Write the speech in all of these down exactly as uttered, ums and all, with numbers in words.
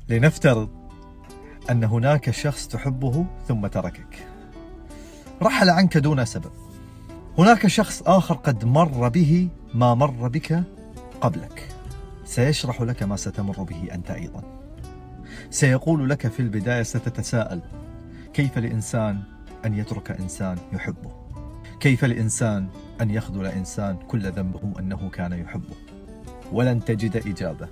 لنفترض أن هناك شخص تحبه ثم تركك، رحل عنك دون سبب. هناك شخص آخر قد مر به ما مر بك قبلك، سيشرح لك ما ستمر به أنت أيضا. سيقول لك في البداية، ستتساءل: كيف لإنسان أن يترك إنسان يحبه؟ كيف لإنسان أن يخذل إنسان كل ذنبه أنه كان يحبه؟ ولن تجد إجابة.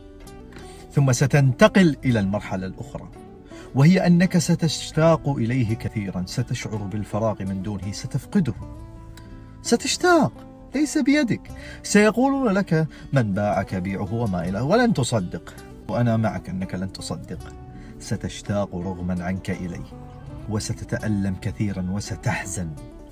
ثم ستنتقل إلى المرحلة الأخرى، وهي أنك ستشتاق إليه كثيرا، ستشعر بالفراغ من دونه، ستفقده، ستشتاق، ليس بيدك. سيقولون لك: من باعك بيعه وما إله، ولن تصدق، وأنا معك أنك لن تصدق. ستشتاق رغما عنك إليه، وستتألم كثيرا وستحزن.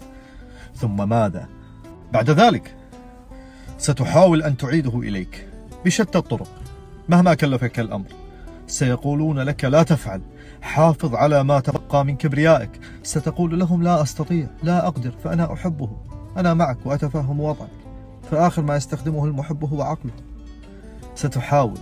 ثم ماذا؟ بعد ذلك ستحاول أن تعيده إليك بشتى الطرق مهما كلفك الأمر. سيقولون لك: لا تفعل، حافظ على ما تبقى من كبريائك. ستقول لهم: لا أستطيع، لا أقدر، فأنا أحبه، أنا معك وأتفهم وضعك. فآخر ما يستخدمه المحب هو عقله. ستحاول،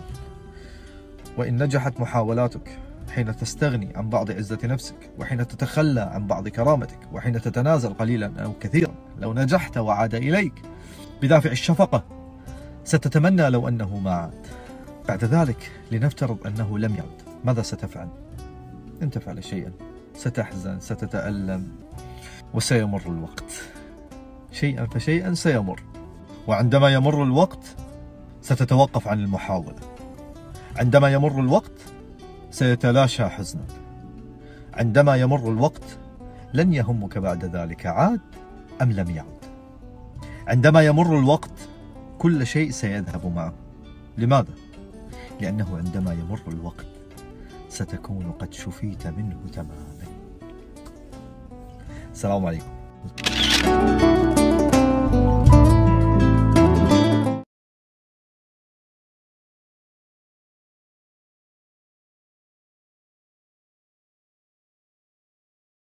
وإن نجحت محاولاتك حين تستغني عن بعض عزة نفسك، وحين تتخلى عن بعض كرامتك، وحين تتنازل قليلا أو كثيرا، لو نجحت وعاد إليك بدافع الشفقة، ستتمنى لو أنه ما عاد. بعد ذلك لنفترض أنه لم يعد، ماذا ستفعل؟ لن تفعل شيئا، ستحزن، ستتألم، وسيمر الوقت. شيئا فشيئا سيمر، وعندما يمر الوقت ستتوقف عن المحاولة. عندما يمر الوقت سيتلاشى حزنك. عندما يمر الوقت لن يهمك بعد ذلك عاد أم لم يعد. عندما يمر الوقت كل شيء سيذهب معه. لماذا؟ لأنه عندما يمر الوقت ستكون قد شفيت منه تماما. السلام عليكم.